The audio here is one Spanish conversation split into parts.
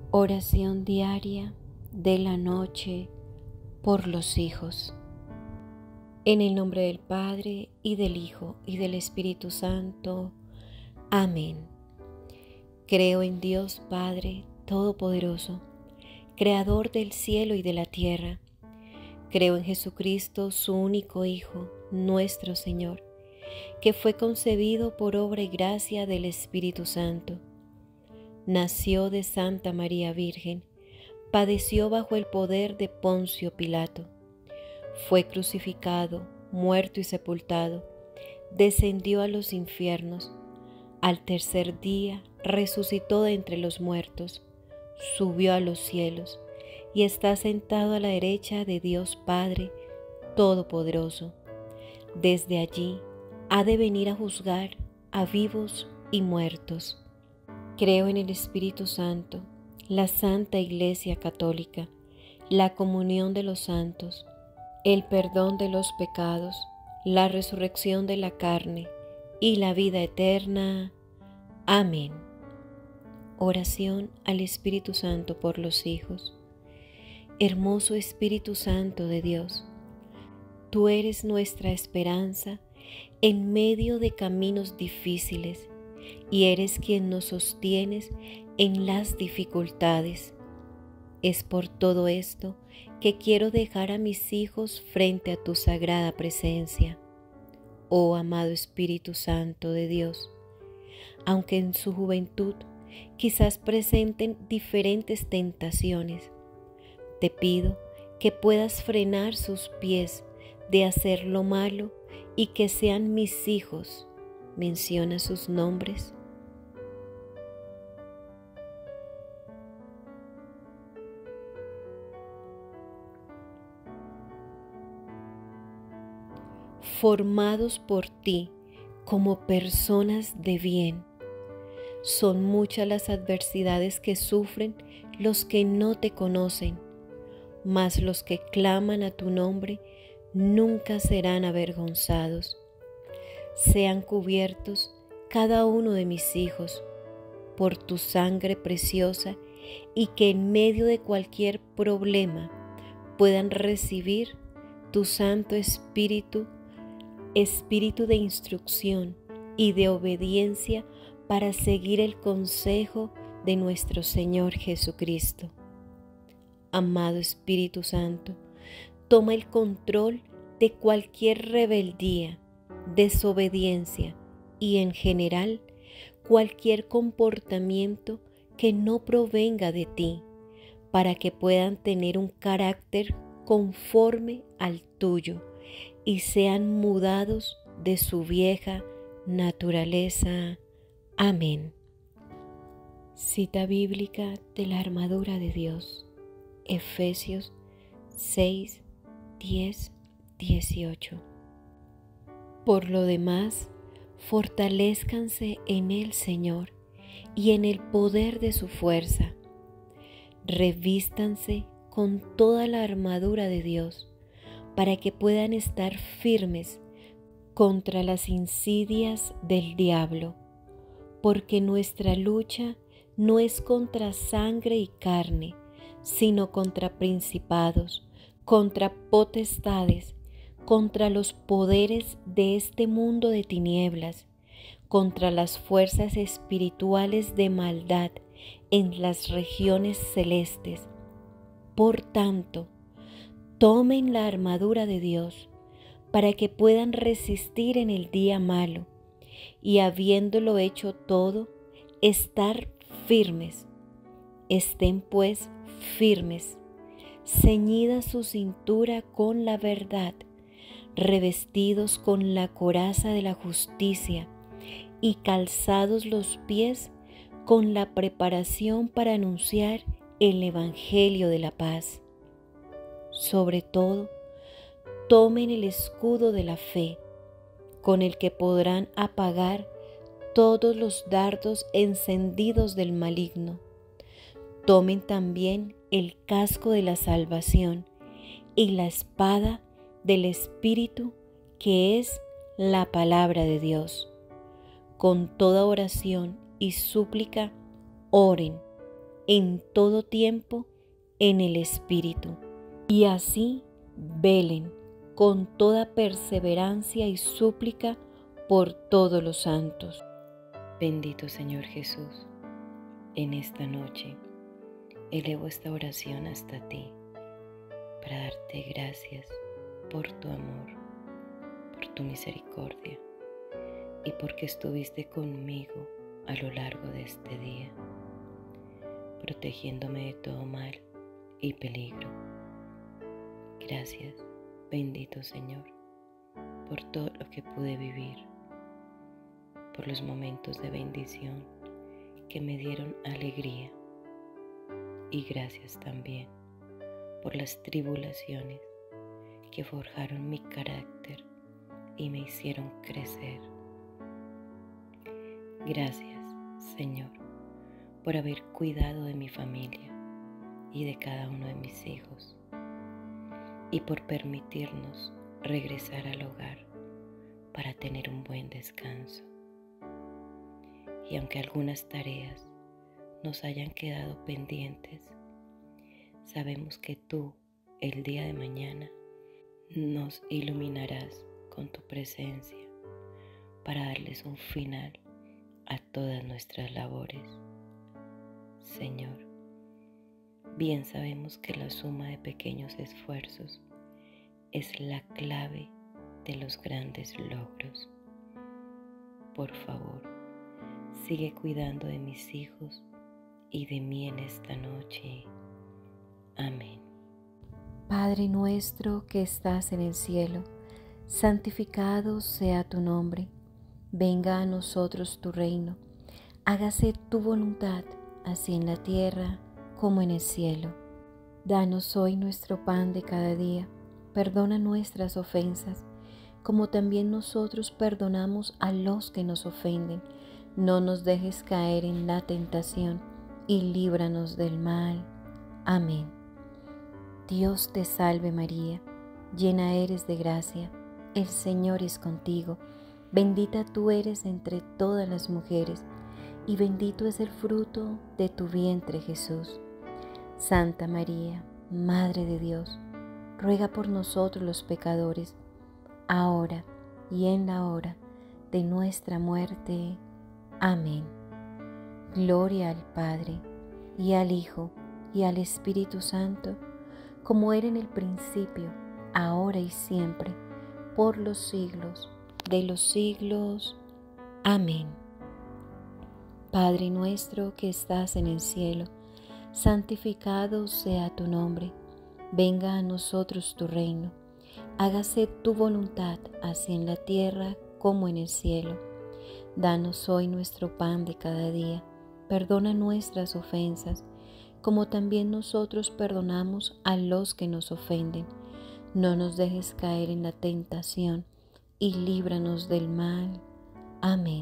Oración diaria de la noche por los hijos. En el nombre del Padre, y del Hijo, y del Espíritu Santo. Amén. Creo en Dios Padre Todopoderoso, Creador del cielo y de la tierra. Creo en Jesucristo, su único Hijo, nuestro Señor, que fue concebido por obra y gracia del Espíritu Santo. Nació de Santa María Virgen, padeció bajo el poder de Poncio Pilato, fue crucificado, muerto y sepultado, descendió a los infiernos, al tercer día resucitó de entre los muertos, subió a los cielos y está sentado a la derecha de Dios Padre Todopoderoso. Desde allí ha de venir a juzgar a vivos y muertos. Creo en el Espíritu Santo, la Santa Iglesia Católica, la comunión de los santos, el perdón de los pecados, la resurrección de la carne y la vida eterna. Amén. Oración al Espíritu Santo por los hijos. Hermoso Espíritu Santo de Dios, tú eres nuestra esperanza en medio de caminos difíciles, y eres quien nos sostienes en las dificultades. Es por todo esto que quiero dejar a mis hijos frente a tu sagrada presencia. Oh amado Espíritu Santo de Dios, aunque en su juventud quizás presenten diferentes tentaciones, te pido que puedas frenar sus pies de hacer lo malo y que sean mis hijos. Menciona sus nombres. Formados por ti como personas de bien. Son muchas las adversidades que sufren los que no te conocen, mas los que claman a tu nombre nunca serán avergonzados. Sean cubiertos cada uno de mis hijos por tu sangre preciosa, y que en medio de cualquier problema puedan recibir tu Santo Espíritu, Espíritu de instrucción y de obediencia para seguir el consejo de nuestro Señor Jesucristo. Amado Espíritu Santo, toma el control de cualquier rebeldía, desobediencia y en general cualquier comportamiento que no provenga de ti, para que puedan tener un carácter conforme al tuyo y sean mudados de su vieja naturaleza. Amén. Cita bíblica de la armadura de Dios, Efesios 6, 10, 18. Por lo demás, fortalézcanse en el Señor y en el poder de su fuerza. Revístanse con toda la armadura de Dios para que puedan estar firmes contra las insidias del diablo, porque nuestra lucha no es contra sangre y carne, sino contra principados, contra potestades, contra los poderes de este mundo de tinieblas, contra las fuerzas espirituales de maldad en las regiones celestes. Por tanto, tomen la armadura de Dios para que puedan resistir en el día malo y, habiéndolo hecho todo, estar firmes. Estén pues firmes, ceñida su cintura con la verdad, revestidos con la coraza de la justicia y calzados los pies con la preparación para anunciar el Evangelio de la paz. Sobre todo, tomen el escudo de la fe, con el que podrán apagar todos los dardos encendidos del maligno. Tomen también el casco de la salvación y la espada del Espíritu, que es la palabra de Dios. Con toda oración y súplica, oren en todo tiempo en el Espíritu, y así velen con toda perseverancia y súplica por todos los santos. Bendito Señor Jesús, en esta noche elevo esta oración hasta ti para darte gracias por tu amor, por tu misericordia y porque estuviste conmigo a lo largo de este día, protegiéndome de todo mal y peligro. Gracias, bendito Señor, por todo lo que pude vivir, por los momentos de bendición que me dieron alegría, y gracias también por las tribulaciones que forjaron mi carácter y me hicieron crecer. Gracias, Señor, por haber cuidado de mi familia y de cada uno de mis hijos, y por permitirnos regresar al hogar para tener un buen descanso. Y aunque algunas tareas nos hayan quedado pendientes, sabemos que tú, el día de mañana, nos iluminarás con tu presencia para darles un final a todas nuestras labores. Señor, bien sabemos que la suma de pequeños esfuerzos es la clave de los grandes logros. Por favor, sigue cuidando de mis hijos y de mí en esta noche. Amén. Padre nuestro que estás en el cielo, santificado sea tu nombre. Venga a nosotros tu reino. Hágase tu voluntad, así en la tierra como en el cielo. Danos hoy nuestro pan de cada día. Perdona nuestras ofensas, como también nosotros perdonamos a los que nos ofenden. No nos dejes caer en la tentación y líbranos del mal. Amén. Dios te salve María, llena eres de gracia, el Señor es contigo. Bendita tú eres entre todas las mujeres, y bendito es el fruto de tu vientre Jesús. Santa María, Madre de Dios, ruega por nosotros los pecadores, ahora y en la hora de nuestra muerte. Amén. Gloria al Padre, y al Hijo, y al Espíritu Santo, como era en el principio, ahora y siempre, por los siglos de los siglos. Amén. Padre nuestro que estás en el cielo, santificado sea tu nombre. Venga a nosotros tu reino. Hágase tu voluntad, así en la tierra como en el cielo. Danos hoy nuestro pan de cada día. Perdona nuestras ofensas, como también nosotros perdonamos a los que nos ofenden. No nos dejes caer en la tentación, y líbranos del mal. Amén.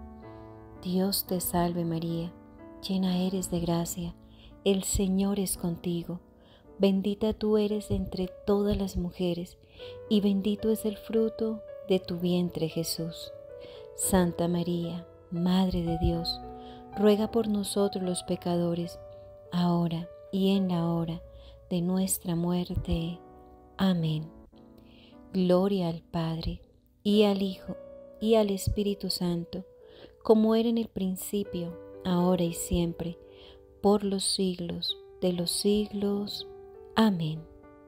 Dios te salve María, llena eres de gracia, el Señor es contigo. Bendita tú eres entre todas las mujeres, y bendito es el fruto de tu vientre Jesús. Santa María, Madre de Dios, ruega por nosotros los pecadores, ahora y en la hora de nuestra muerte. Amén. Gloria al Padre, y al Hijo, y al Espíritu Santo, como era en el principio, ahora y siempre, por los siglos de los siglos. Amén.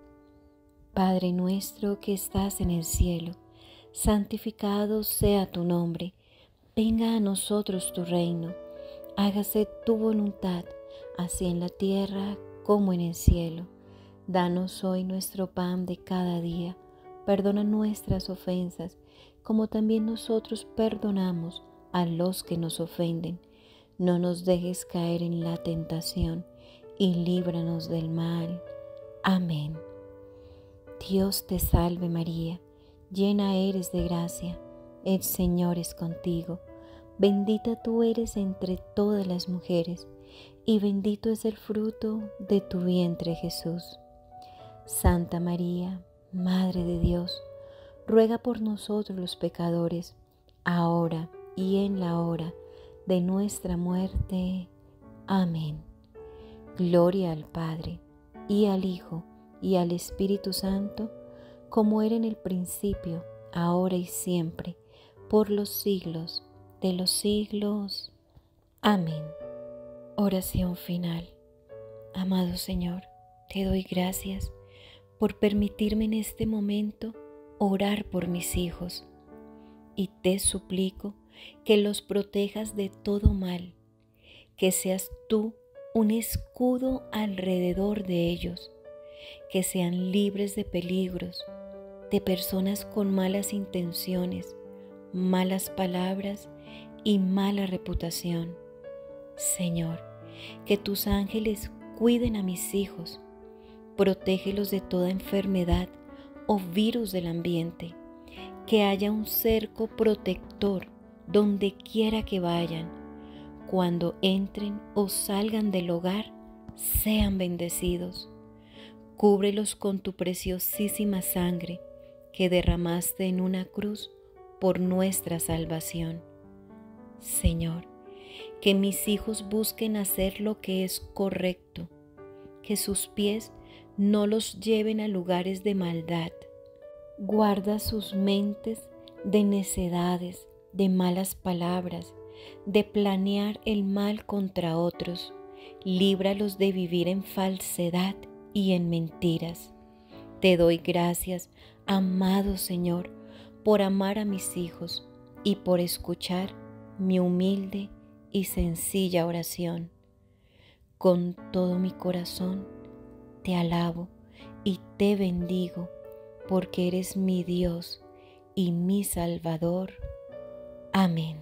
Padre nuestro que estás en el cielo, santificado sea tu nombre. Venga a nosotros tu reino. Hágase tu voluntad, así en la tierra como en el cielo. Danos hoy nuestro pan de cada día. Perdona nuestras ofensas, como también nosotros perdonamos a los que nos ofenden. No nos dejes caer en la tentación, y líbranos del mal. Amén. Dios te salve María, llena eres de gracia, el Señor es contigo. Bendita tú eres entre todas las mujeres, y bendito es el fruto de tu vientre Jesús. Santa María, Madre de Dios, ruega por nosotros los pecadores, ahora y en la hora de nuestra muerte. Amén. Gloria al Padre, y al Hijo, y al Espíritu Santo, como era en el principio, ahora y siempre, por los siglos de los siglos. Amén. Oración final. Amado Señor, te doy gracias por permitirme en este momento orar por mis hijos, y te suplico que los protejas de todo mal, que seas tú un escudo alrededor de ellos, que sean libres de peligros, de personas con malas intenciones, malas palabras y mala reputación. Señor, que tus ángeles cuiden a mis hijos, protégelos de toda enfermedad o virus del ambiente, que haya un cerco protector donde quiera que vayan. Cuando entren o salgan del hogar, sean bendecidos. Cúbrelos con tu preciosísima sangre que derramaste en una cruz por nuestra salvación. Señor, que mis hijos busquen hacer lo que es correcto, que sus pies no los lleven a lugares de maldad. Guarda sus mentes de necedades, de malas palabras, de planear el mal contra otros. Líbralos de vivir en falsedad y en mentiras. Te doy gracias, amado Señor, por amar a mis hijos y por escuchar mi humilde y sencilla oración. Con todo mi corazón te alabo y te bendigo, porque eres mi Dios y mi Salvador. Amén.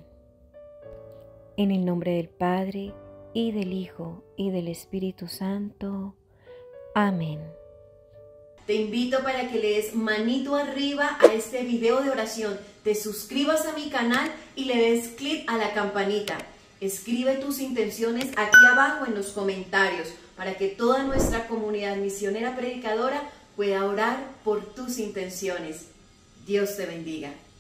En el nombre del Padre, y del Hijo, y del Espíritu Santo. Amén. Te invito para que le des manito arriba a este video de oración, te suscribas a mi canal y le des clic a la campanita. Escribe tus intenciones aquí abajo en los comentarios para que toda nuestra comunidad misionera predicadora pueda orar por tus intenciones. Dios te bendiga.